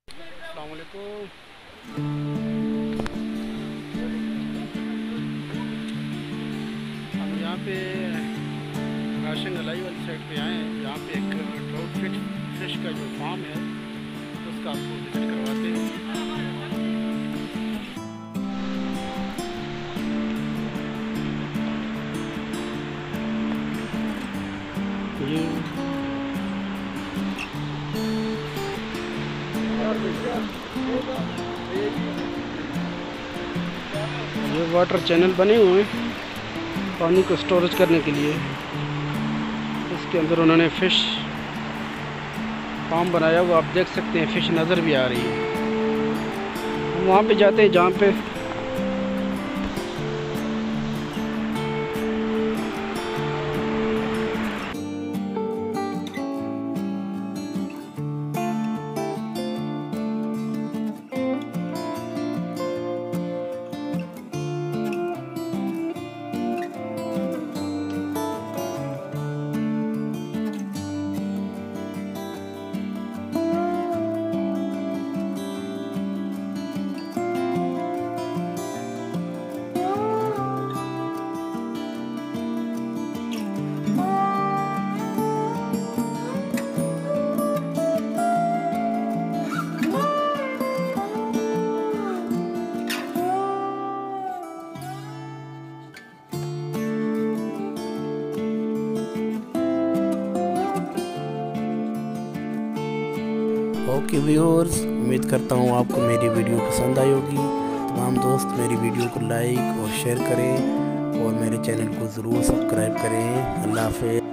अस्सलाम वालेकुम। हम यहाँ पे राशन अलाई वाली साइड पे आए हैं, यहाँ पे एक ट्राउट फिश का जो फार्म है उसका आपको विजिट करवाते हैं। ये वाटर चैनल बने हुए हैं पानी को स्टोरेज करने के लिए। इसके अंदर उन्होंने फ़िश फार्म बनाया हुआ, आप देख सकते हैं फ़िश नज़र भी आ रही है। हम वहाँ पे जाते हैं जहाँ पे ओके व्यूअर्स, उम्मीद करता हूँ आपको मेरी वीडियो पसंद आई होगी। तमाम दोस्त मेरी वीडियो को लाइक और शेयर करें और मेरे चैनल को ज़रूर सब्सक्राइब करें। अल्लाह हाफ़िज़।